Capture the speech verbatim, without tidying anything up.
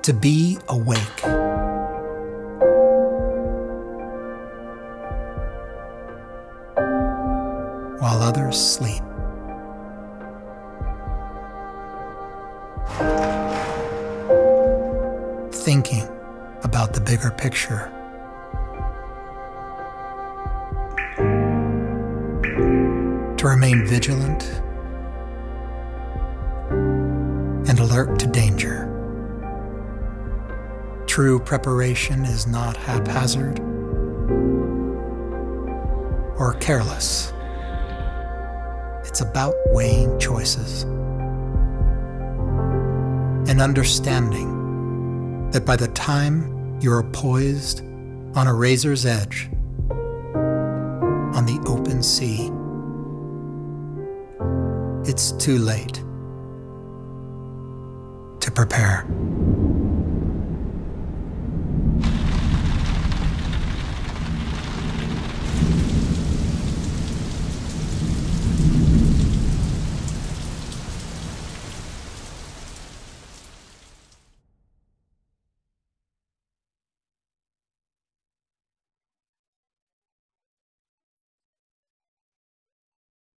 to be awake. While others sleep. Thinking about the bigger picture. To remain vigilant and alert to danger. True preparation is not haphazard or careless. It's about weighing choices and understanding that by the time you're poised on a razor's edge on the open sea, it's too late to prepare.